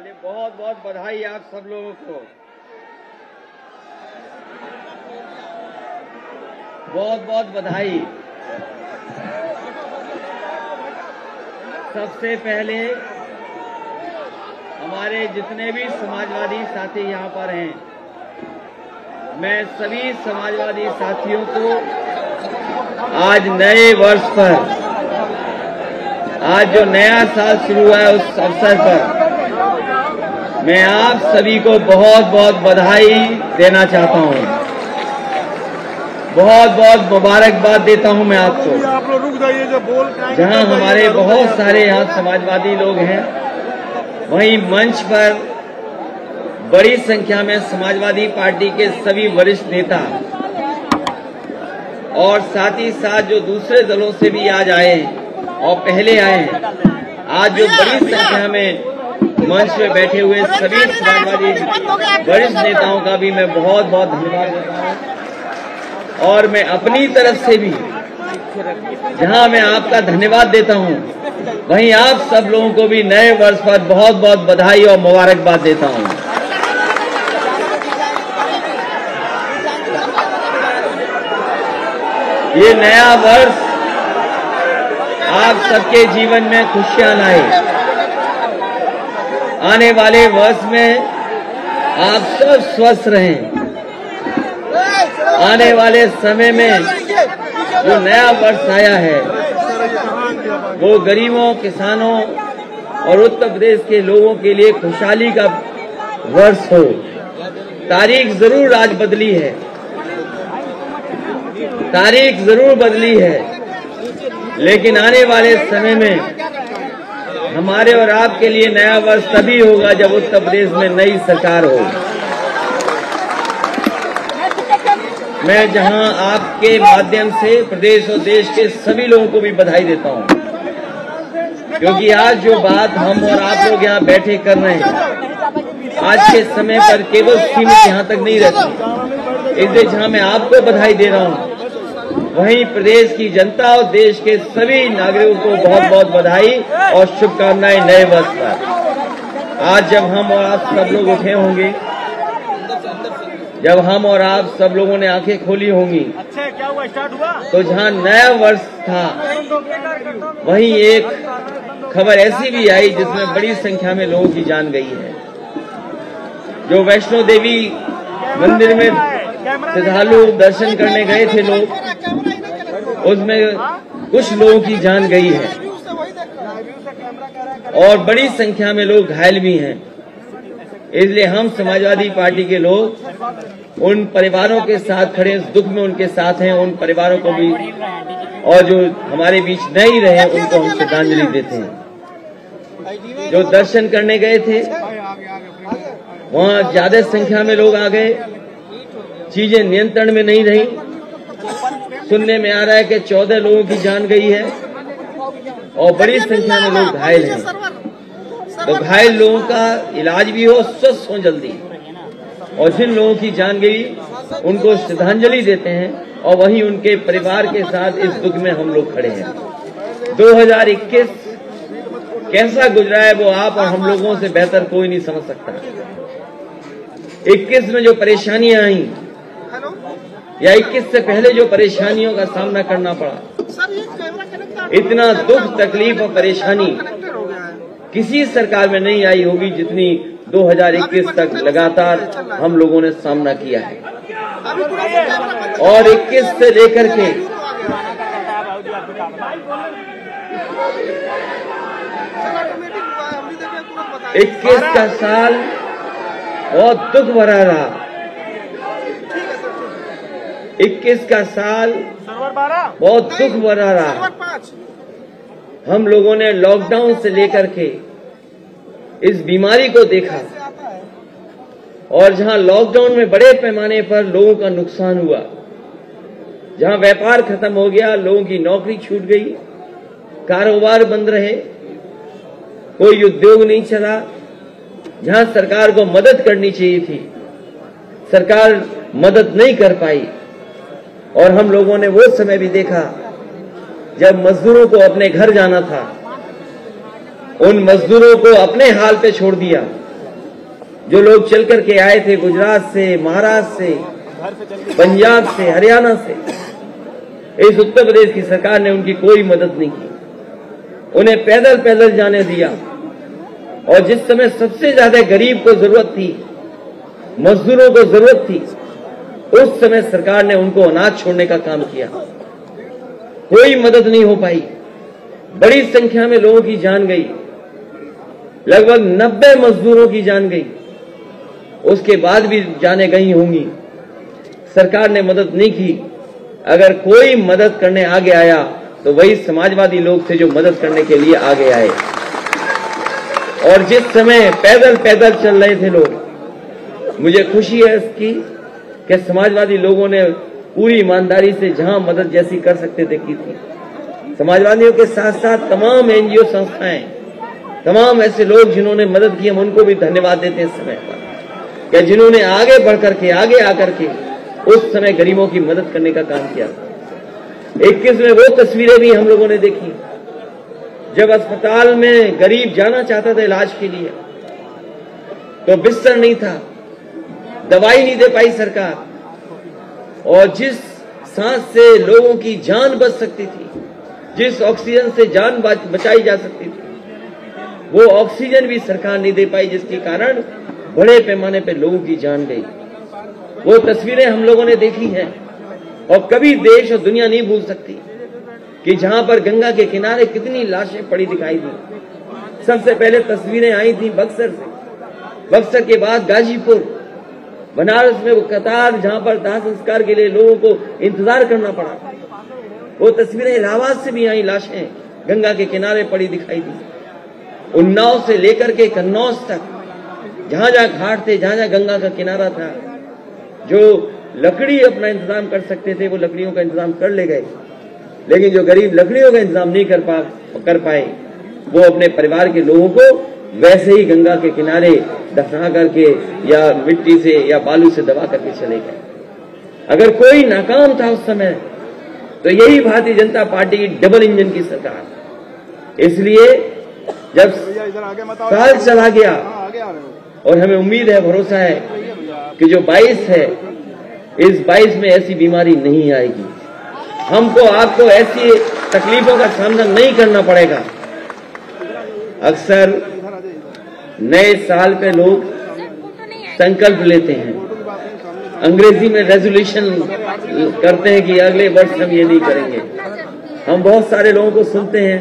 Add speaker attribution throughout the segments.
Speaker 1: वाले, बहुत बहुत बधाई आप सब लोगों को, बहुत बहुत बधाई। सबसे पहले हमारे जितने भी समाजवादी साथी यहाँ पर हैं, मैं सभी समाजवादी साथियों को आज नए वर्ष पर, आज जो नया साल शुरू हुआ है उस अवसर पर मैं आप सभी को बहुत बहुत बधाई देना चाहता हूँ, बहुत बहुत मुबारकबाद देता हूँ मैं आपको। जहाँ हमारे बहुत सारे यहाँ समाजवादी लोग हैं, वहीं मंच पर बड़ी संख्या में समाजवादी पार्टी के सभी वरिष्ठ नेता और साथ ही साथ जो दूसरे दलों से भी आज आए और पहले आए हैं, आज जो बड़ी संख्या में मंच में बैठे हुए सभी समाजवादी वरिष्ठ नेताओं का भी मैं बहुत बहुत धन्यवाद देता हूं। और मैं अपनी तरफ से भी जहां मैं आपका धन्यवाद देता हूं, वहीं आप सब लोगों को भी नए वर्ष पर बहुत बहुत बधाई और मुबारकबाद देता हूं। ये नया वर्ष आप सबके जीवन में खुशियां लाए। आने वाले वर्ष में आप सब स्वस्थ रहें। आने वाले समय में जो नया वर्ष आया है वो गरीबों, किसानों और उत्तर प्रदेश के लोगों के लिए खुशहाली का वर्ष हो। तारीख जरूर आज बदली है, तारीख जरूर बदली है, लेकिन आने वाले समय में हमारे और आपके लिए नया वर्ष तभी होगा जब उत्तर प्रदेश में नई सरकार हो। मैं जहां आपके माध्यम से प्रदेश और देश के सभी लोगों को भी बधाई देता हूं, क्योंकि आज जो बात हम और आप लोग यहां बैठे कर रहे हैं, आज के समय पर केवल सीमित यहां तक नहीं रहती। इसलिए जहां मैं आपको बधाई दे रहा हूं, वहीं प्रदेश की जनता और देश के सभी नागरिकों को बहुत बहुत बधाई और शुभकामनाएं नए वर्ष पर। आज जब हम और आप सब लोग उठे होंगे, जब हम और आप सब लोगों ने आंखें खोली होंगी, तो जहां नया वर्ष था वहीं एक खबर ऐसी भी आई जिसमें बड़ी संख्या में लोगों की जान गई है। जो वैष्णो देवी मंदिर में श्रद्धालु दर्शन करने गए थे लोग, उसमें कुछ लोगों की जान गई है और बड़ी संख्या में लोग घायल भी हैं। इसलिए हम समाजवादी पार्टी के लोग उन परिवारों के साथ खड़े, इस दुख में उनके साथ हैं, उन परिवारों को भी, और जो हमारे बीच नहीं रहे उनको हम श्रद्धांजलि देते हैं। जो दर्शन करने गए थे वहां ज्यादा संख्या में लोग आ गए, चीजें नियंत्रण में नहीं रही। सुनने में आ रहा है कि 14 लोगों की जान गई है और बड़ी संख्या में लोग घायल हैं। तो घायल लोगों का इलाज भी हो, स्वस्थ हो जल्दी, और जिन लोगों की जान गई उनको श्रद्धांजलि देते हैं और वहीं उनके परिवार के साथ इस दुख में हम लोग खड़े हैं। 2021 कैसा गुजरा है वो आप और हम लोगों से बेहतर कोई नहीं समझ सकता। 21 में जो परेशानियां आई या 21 से पहले जो परेशानियों का सामना करना पड़ा, इतना दुख, तकलीफ और परेशानी किसी सरकार में नहीं आई होगी जितनी 2021 तक लगातार हम लोगों ने सामना किया है। और 21 से लेकर के 21 का साल बहुत दुख भरा रहा। 21 का साल बहुत दुख भरा रहा। हम लोगों ने लॉकडाउन से लेकर के इस बीमारी को देखा, और जहां लॉकडाउन में बड़े पैमाने पर लोगों का नुकसान हुआ, जहां व्यापार खत्म हो गया, लोगों की नौकरी छूट गई, कारोबार बंद रहे, कोई उद्योग नहीं चला, जहां सरकार को मदद करनी चाहिए थी, सरकार मदद नहीं कर पाई। और हम लोगों ने वो समय भी देखा जब मजदूरों को अपने घर जाना था, उन मजदूरों को अपने हाल पे छोड़ दिया जो लोग चल करके आए थे गुजरात से, महाराष्ट्र से, पंजाब से, हरियाणा से, इस उत्तर प्रदेश की सरकार ने उनकी कोई मदद नहीं की, उन्हें पैदल पैदल जाने दिया। और जिस समय सबसे ज्यादा गरीब को जरूरत थी, मजदूरों को जरूरत थी, उस समय सरकार ने उनको अनाज छोड़ने का काम किया। कोई मदद नहीं हो पाई, बड़ी संख्या में लोगों की जान गई, लगभग 90 मजदूरों की जान गई, उसके बाद भी जाने गई होंगी, सरकार ने मदद नहीं की। अगर कोई मदद करने आगे आया तो वही समाजवादी लोग थे जो मदद करने के लिए आगे आए। और जिस समय पैदल पैदल चल रहे थे लोग, मुझे खुशी है इसकी कि समाजवादी लोगों ने पूरी ईमानदारी से जहां मदद जैसी कर सकते थे की थी। समाजवादियों के साथ साथ तमाम एनजीओ संस्थाएं, तमाम ऐसे लोग जिन्होंने मदद की, हम उनको भी धन्यवाद देते हैं इस समय पर, कि जिन्होंने आगे बढ़ करके, आगे आकर के उस समय गरीबों की मदद करने का काम किया। 21 में वो तस्वीरें भी हम लोगों ने देखी जब अस्पताल में गरीब जाना चाहता था इलाज के लिए, तो बिस्तर नहीं था, दवाई नहीं दे पाई सरकार, और जिस सांस से लोगों की जान बच सकती थी, जिस ऑक्सीजन से जान बचाई जा सकती थी, वो ऑक्सीजन भी सरकार नहीं दे पाई, जिसके कारण बड़े पैमाने पर लोगों की जान गई। वो तस्वीरें हम लोगों ने देखी हैं और कभी देश और दुनिया नहीं भूल सकती कि जहां पर गंगा के किनारे कितनी लाशें पड़ी दिखाई दी। सबसे पहले तस्वीरें आई थी बक्सर से, बक्सर के बाद गाजीपुर, बनारस में वो कतार जहां पर दाह संस्कार के लिए लोगों को इंतजार करना पड़ा। वो तस्वीरें इलाहाबाद से भी आई, लाशें गंगा के किनारे पड़ी दिखाई दी। उन्नाव से लेकर के कन्नौज तक जहां जहां घाट थे, जहां जहां गंगा का किनारा था, जो लकड़ी अपना इंतजाम कर सकते थे वो लकड़ियों का इंतजाम कर ले गए, लेकिन जो गरीब लकड़ियों का इंतजाम नहीं कर पाए वो अपने परिवार के लोगों को वैसे ही गंगा के किनारे दफना करके या मिट्टी से या बालू से दबा करके चले गए। अगर कोई नाकाम था उस समय तो यही भारतीय जनता पार्टी की डबल इंजन की सरकार। इसलिए जब साल चला गया और हमें उम्मीद है, भरोसा है कि जो 22 है, इस 22 में ऐसी बीमारी नहीं आएगी, हमको आपको ऐसी तकलीफों का सामना नहीं करना पड़ेगा। अक्सर नए साल पे लोग संकल्प लेते हैं, अंग्रेजी में रेजोल्यूशन करते हैं कि अगले वर्ष हम ये नहीं करेंगे। हम बहुत सारे लोगों को सुनते हैं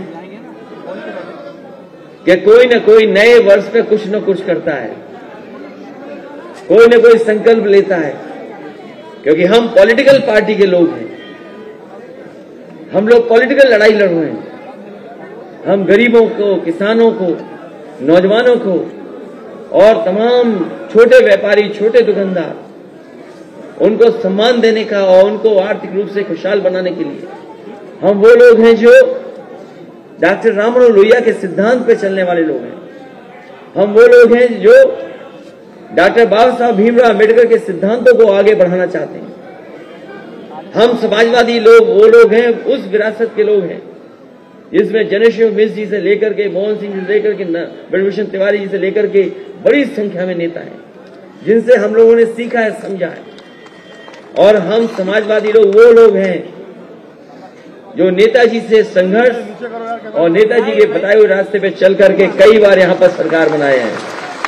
Speaker 1: कि कोई न कोई नए वर्ष पे कुछ न कुछ करता है, कोई न कोई संकल्प लेता है, क्योंकि हम पॉलिटिकल पार्टी के लोग हैं, हम लोग पॉलिटिकल लड़ाई लड़ रहे हैं। हम गरीबों को, किसानों को, नौजवानों को और तमाम छोटे व्यापारी, छोटे दुकानदार, उनको सम्मान देने का और उनको आर्थिक रूप से खुशहाल बनाने के लिए हम वो लोग हैं जो डॉक्टर राममनोहर लोहिया के सिद्धांत पे चलने वाले लोग हैं। हम वो लोग हैं जो डॉक्टर बाबा साहब भीमराव अम्बेडकर के सिद्धांतों को आगे बढ़ाना चाहते हैं। हम समाजवादी लोग वो लोग हैं, उस विरासत के लोग हैं जिसमें जनेश्वर मिश्र जी से लेकर के, मोहन सिंह जी से लेकर के, ब्रजभूषण तिवारी जी से लेकर के बड़ी संख्या में नेता हैं जिनसे हम लोगों ने सीखा है, समझा है। और हम समाजवादी लोग वो लोग हैं जो नेताजी से संघर्ष और नेताजी के बताए हुए रास्ते पे चल करके कई बार यहाँ पर सरकार बनाए हैं।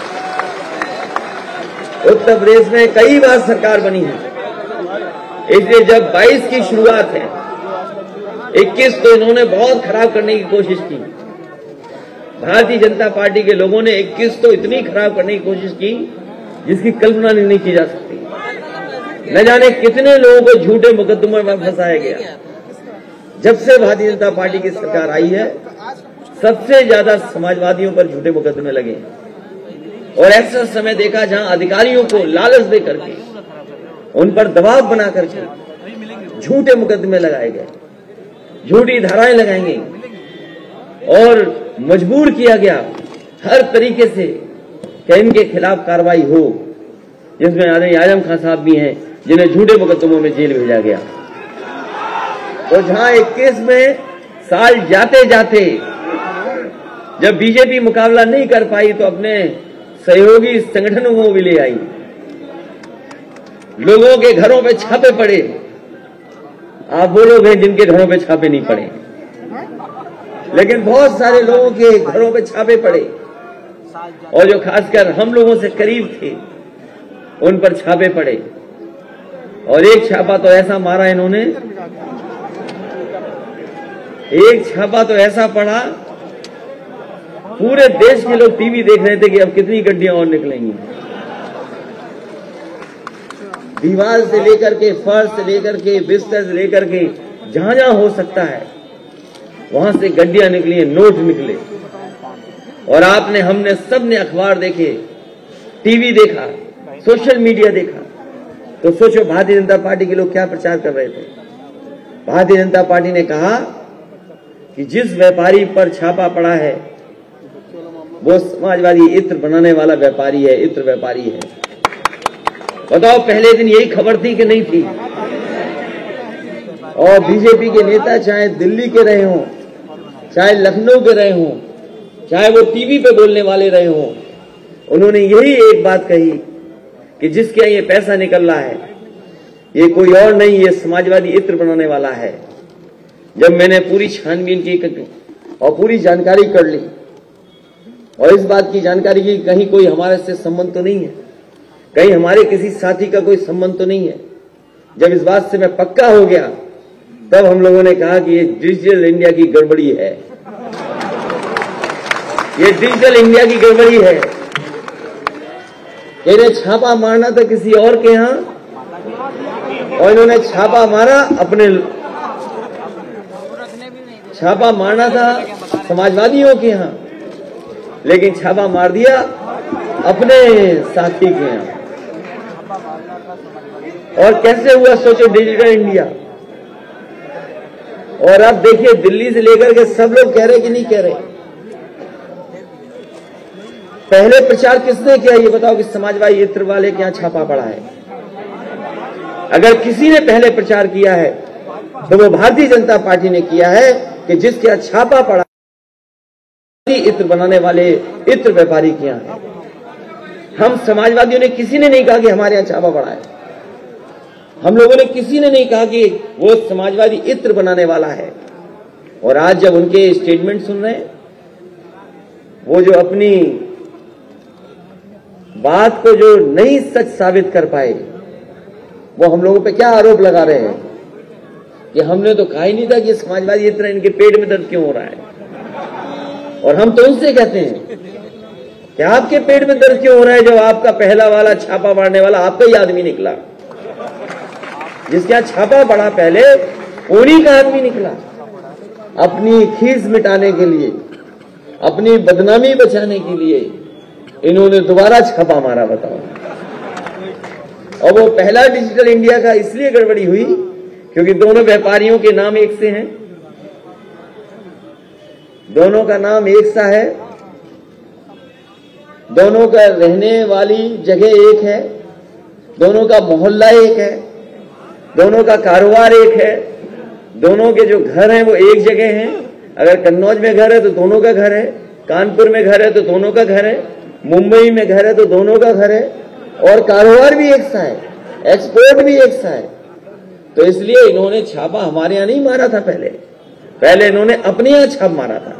Speaker 1: उत्तर प्रदेश में कई बार सरकार बनी है। इसलिए जब 22 की शुरुआत है, 21 तो इन्होंने बहुत खराब करने की कोशिश की। भारतीय जनता पार्टी के लोगों ने 21 तो इतनी खराब करने की कोशिश की जिसकी कल्पना नहीं की जा सकती। न जाने कितने लोगों को झूठे मुकदमे में फंसाया गया। जब से भारतीय जनता पार्टी की सरकार आई है, सबसे ज्यादा समाजवादियों पर झूठे मुकदमे लगे और ऐसा समय देखा जहां अधिकारियों को लालच दे करके, उन पर दबाव बना करके झूठे मुकदमे लगाए गए, झूठी धाराएं लगाई गई और मजबूर किया गया हर तरीके से कि इनके खिलाफ कार्रवाई हो, जिसमें आजम खान साहब भी हैं जिन्हें झूठे मुकदमों में जेल भेजा गया। तो जहां 21 में साल जाते जाते जब बीजेपी मुकाबला नहीं कर पाई तो अपने सहयोगी संगठनों को भी ले आई, लोगों के घरों पे छापे पड़े। आप वो लोग हैं जिनके घरों पे छापे नहीं पड़े, लेकिन बहुत सारे लोगों के घरों पे छापे पड़े, और जो खासकर हम लोगों से करीब थे उन पर छापे पड़े। और एक छापा तो ऐसा मारा इन्होंने, एक छापा तो ऐसा पड़ा, पूरे देश के लोग टीवी देख रहे थे कि अब कितनी गड्डियां और निकलेंगी। दीवार से लेकर के, फर्श से लेकर के, बिस्तर से लेकर के, जहां जहां हो सकता है वहां से गड्डियां निकली, नोट निकले। और आपने, हमने, सबने अखबार देखे, टीवी देखा, सोशल मीडिया देखा, तो सोचो भारतीय जनता पार्टी के लोग क्या प्रचार कर रहे थे। भारतीय जनता पार्टी ने कहा कि जिस व्यापारी पर छापा पड़ा है वो समाजवादी इत्र बनाने वाला व्यापारी है, इत्र व्यापारी है। बताओ, पहले दिन यही खबर थी कि नहीं थी? और बीजेपी के नेता चाहे दिल्ली के रहे हों, चाहे लखनऊ के रहे हों, चाहे वो टीवी पे बोलने वाले रहे हों, उन्होंने यही एक बात कही कि जिसके यहाँ ये पैसा निकल रहा है ये कोई और नहीं, ये समाजवादी इत्र बनाने वाला है। जब मैंने पूरी छानबीन की और पूरी जानकारी कर ली और इस बात की जानकारी की कहीं कोई हमारे से संबंध तो नहीं है, कहीं हमारे किसी साथी का कोई संबंध तो नहीं है, जब इस बात से मैं पक्का हो गया तब हम लोगों ने कहा कि ये डिजिटल इंडिया की गड़बड़ी है, ये डिजिटल इंडिया की गड़बड़ी है। इन्हें छापा मारना था किसी और के यहां और इन्होंने छापा मारा अपने, छापा मारना था समाजवादियों के यहां, लेकिन छापा मार दिया अपने साथी के यहां। और कैसे हुआ सोचो डिजिटल इंडिया। और अब देखिए दिल्ली से लेकर के सब लोग कह रहे कि नहीं कह रहे। पहले प्रचार किसने किया ये बताओ कि समाजवादी इत्र वाले के यहां छापा पड़ा है। अगर किसी ने पहले प्रचार किया है तो वो भारतीय जनता पार्टी ने किया है कि जिसके यहां छापा पड़ा इत्र बनाने वाले इत्र व्यापारी के यहां है। हम समाजवादियों ने किसी ने नहीं कहा कि हमारे यहां छापा पड़ा है, हम लोगों ने किसी ने नहीं कहा कि वो समाजवादी इत्र बनाने वाला है। और आज जब उनके स्टेटमेंट सुन रहे हैं, वो जो अपनी बात को जो नहीं सच साबित कर पाए, वो हम लोगों पे क्या आरोप लगा रहे हैं कि हमने तो कहा ही नहीं था कि समाजवादी इत्र इनके पेट में दर्द क्यों हो रहा है। और हम तो उनसे कहते हैं कि आपके पेट में दर्द क्यों हो रहा है, जब आपका पहला वाला छापा मारने वाला आपका ही आदमी निकला, जिसके यहां छापा पड़ा पहले उन्हीं का आदमी निकला। अपनी खीस मिटाने के लिए, अपनी बदनामी बचाने के लिए इन्होंने दोबारा छापा मारा। बताओ। और वो पहला डिजिटल इंडिया का इसलिए गड़बड़ी हुई क्योंकि दोनों व्यापारियों के नाम एक से हैं, दोनों का नाम एक सा है, दोनों का रहने वाली जगह एक है, दोनों का मोहल्ला एक है, दोनों का कारोबार एक है, दोनों के जो घर हैं वो एक जगह हैं। अगर कन्नौज में घर है तो दोनों का घर है, कानपुर में घर है तो दोनों का घर है, मुंबई में घर है तो दोनों का घर है, और कारोबार भी एक सा है, एक्सपोर्ट भी एक सा है। तो इसलिए इन्होंने छापा हमारे यहां नहीं मारा था, पहले इन्होंने अपने यहां छाप मारा था।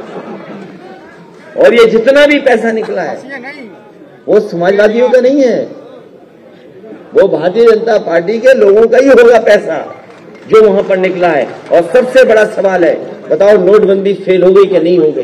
Speaker 1: और ये जितना भी पैसा निकला है वो समाजवादियों का नहीं है, वो भारतीय जनता पार्टी के लोगों का ही होगा पैसा जो वहां पर निकला है। और सबसे बड़ा सवाल है, बताओ नोटबंदी फेल हो गई कि नहीं हो गई।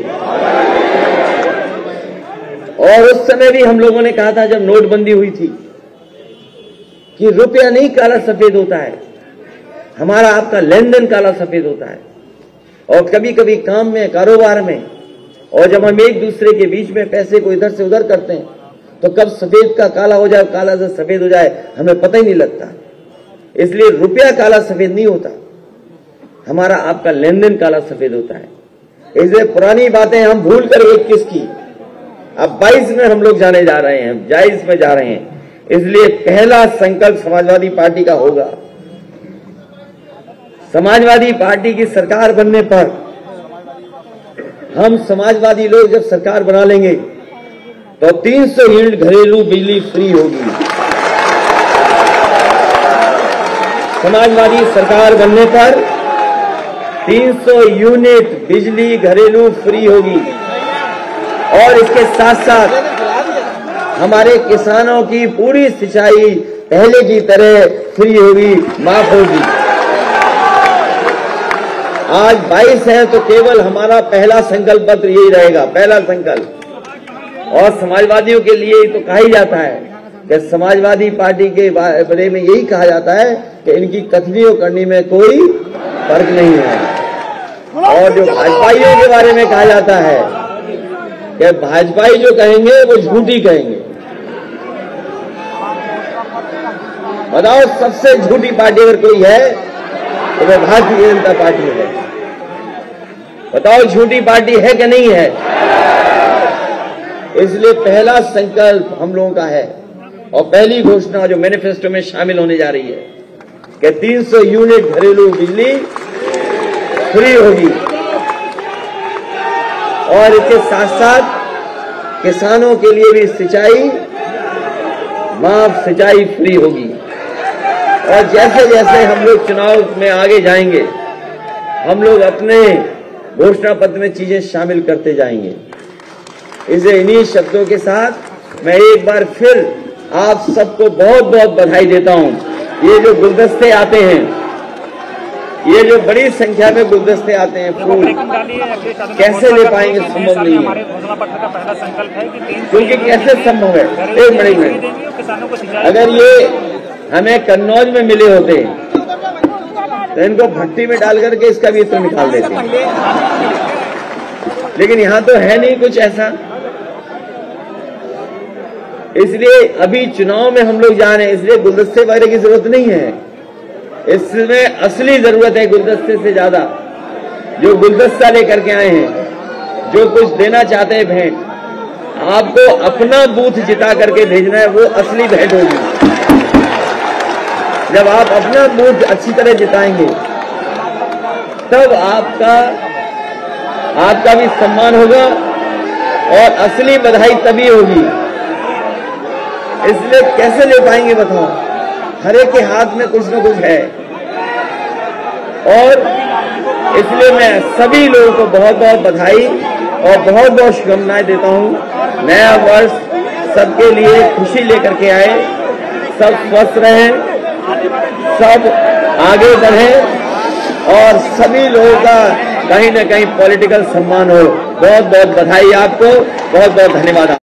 Speaker 1: और उस समय भी हम लोगों ने कहा था जब नोटबंदी हुई थी कि रुपया नहीं काला सफेद होता है, हमारा आपका लेन देन काला सफेद होता है। और कभी कभी काम में, कारोबार में, और जब हम एक दूसरे के बीच में पैसे को इधर से उधर करते हैं तो कब सफेद का काला हो जाए, काला से सफेद हो जाए हमें पता ही नहीं लगता। इसलिए रुपया काला सफेद नहीं होता, हमारा आपका लेन देन काला सफेद होता है। इसलिए पुरानी बातें हम भूल कर 21 की, अब 22 में हम लोग जाने जा रहे हैं, 22 में जा रहे हैं। इसलिए पहला संकल्प समाजवादी पार्टी का होगा, समाजवादी पार्टी की सरकार बनने पर हम समाजवादी लोग जब सरकार बना लेंगे तो 300 यूनिट घरेलू बिजली फ्री होगी। समाजवादी सरकार बनने पर 300 यूनिट बिजली घरेलू फ्री होगी और इसके साथ साथ हमारे किसानों की पूरी सिंचाई पहले की तरह फ्री होगी, माफ होगी। आज 22 है तो केवल हमारा पहला संकल्प पत्र यही रहेगा, पहला संकल्प। और समाजवादियों के लिए तो कहा ही जाता है कि समाजवादी पार्टी के बारे में यही कहा जाता है कि इनकी कथनी और करनी में कोई फर्क नहीं है। और जो भाजपाइयों के बारे में कहा जाता है कि भाजपाई जो कहेंगे वो झूठी कहेंगे। बताओ, सबसे झूठी पार्टी अगर कोई है तो वह भारतीय जनता पार्टी है। बताओ, झूठी पार्टी है कि नहीं है? इसलिए पहला संकल्प हम लोगों का है और पहली घोषणा जो मैनिफेस्टो में शामिल होने जा रही है कि 300 यूनिट घरेलू बिजली फ्री होगी और इसके साथ साथ किसानों के लिए भी सिंचाई माफ सिंचाई फ्री होगी। और जैसे जैसे हम लोग चुनाव में आगे जाएंगे, हम लोग अपने घोषणा पत्र में चीजें शामिल करते जाएंगे। इसलिए इन्हीं शब्दों के साथ मैं एक बार फिर आप सबको बहुत बहुत बधाई देता हूं। ये जो गुलदस्ते आते हैं, ये जो बड़ी संख्या में गुलदस्ते आते हैं, फूल कैसे ले पाएंगे? संभव नहीं है, क्योंकि कैसे संभव है? एक मिनट, अगर ये हमें कन्नौज में मिले होते तो इनको भट्टी में डाल करके इसका भी इत्र निकाल देते, लेकिन यहां तो है नहीं कुछ ऐसा। इसलिए अभी चुनाव में हम लोग जा रहे हैं, इसलिए गुलदस्ते वगैरह की जरूरत नहीं है। इसमें असली जरूरत है गुलदस्ते से ज्यादा जो गुलदस्ता लेकर के आए हैं, जो कुछ देना चाहते हैं भेंट, आपको अपना बूथ जिता करके भेजना है, वो असली भेंट होगी। जब आप अपना बूथ अच्छी तरह जिताएंगे तब आपका भी सम्मान होगा और असली बधाई तभी होगी। इसलिए कैसे ले पाएंगे बताओ? हर एक के हाथ में कुछ न कुछ है। और इसलिए मैं सभी लोगों को बहुत बहुत बधाई और बहुत बहुत शुभकामनाएं देता हूं। नया वर्ष सबके लिए खुशी लेकर के आए, सब स्वस्थ रहें, सब आगे बढ़ें और सभी लोगों का कहीं न कहीं पॉलिटिकल सम्मान हो। बहुत बहुत बधाई आपको, बहुत बहुत धन्यवाद।